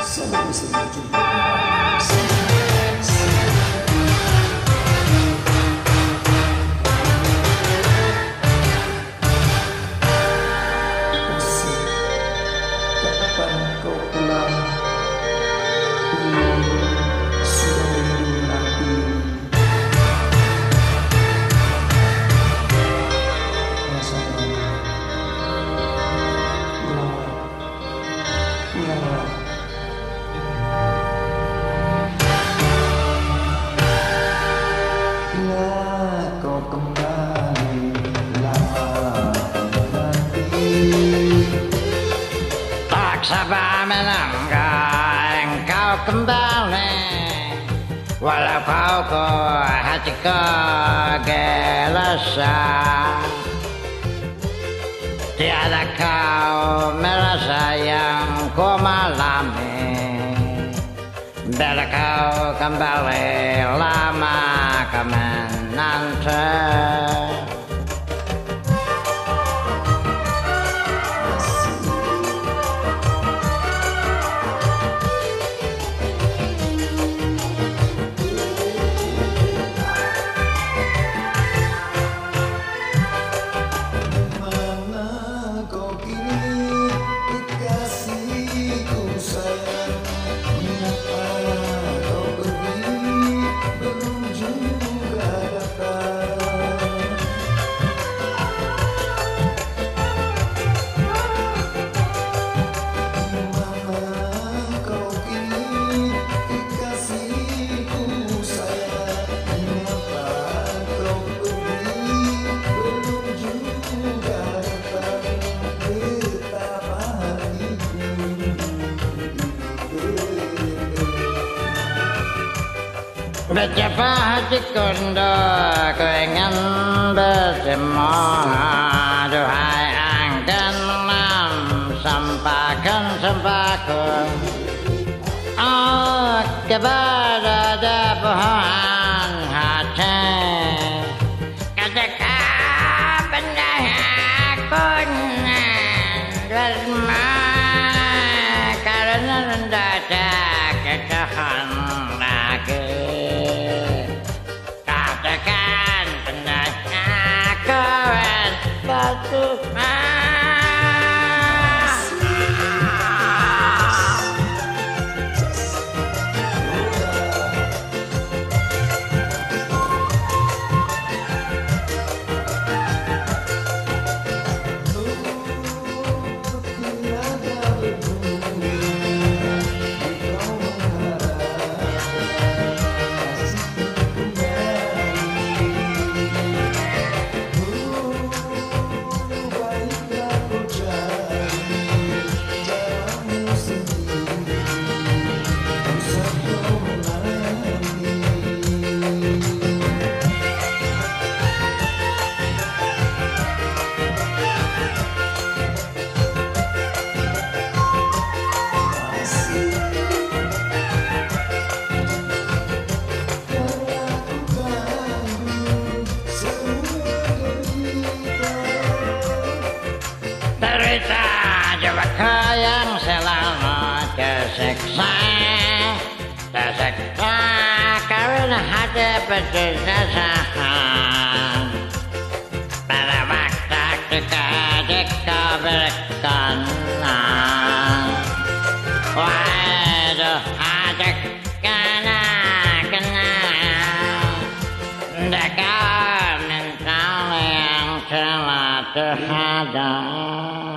Sampai jumpa. Kapan kau pulang? Sudah rindu menanti. Rasanya pulanglah. Bila kau kembali, lama menanti. Tak sabar menunggu engkau kembali, walau kau hatiku gelisah. Tiada kau merasa yang ku malami. Bila kau kembali, lama kau menanti. Betapa hatiku untuk ku ingin bertemu. Duhai angin malam, sampaikan sempaku kepada debuhan hati. Katakan benda aku bersama, karena rendah kekahan lagi. Katakan benda aku bersama. Derita jiwaku yang selalu tersiksa, tersiksa karena hati berdasar. Pada waktu ketika berkenan, waduh hati kena dekat mental yang telah terhadap.